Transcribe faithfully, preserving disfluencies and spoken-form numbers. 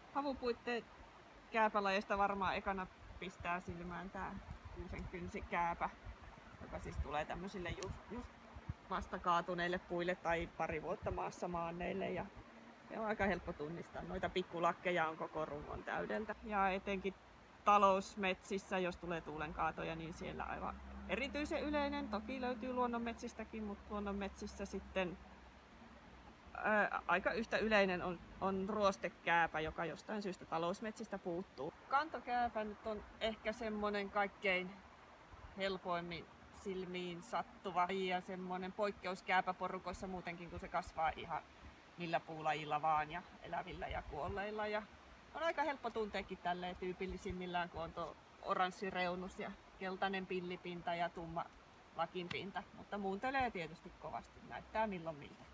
havupuitteet kääpälajeista varmaan ekana pistää silmään tää kuusenkynsikääpä, joka siis tulee tämmöisille just, just vasta kaatuneille puille tai pari vuotta maassa maanneille. Ja se on aika helppo tunnistaa. Noita pikkulakkeja on koko rungon täydeltä. Ja etenkin talousmetsissä, jos tulee tuulenkaatoja, niin siellä aivan erityisen yleinen. Toki löytyy luonnonmetsistäkin, mutta luonnonmetsissä sitten ää, aika yhtä yleinen on, on ruostekääpä, joka jostain syystä talousmetsistä puuttuu. Kantokääpä nyt on ehkä semmonen kaikkein helpoimmin silmiin sattuva ja semmonen poikkeuskääpä porukoissa muutenkin, kun se kasvaa ihan millä puulajilla vaan ja elävillä ja kuolleilla. Ja on aika helppo tunteekin tälleen tyypillisimmillään, kun on tuo oranssi reunus ja keltainen pillipinta ja tumma lakinpinta, mutta muuntelee tietysti kovasti, näyttää milloin miltä.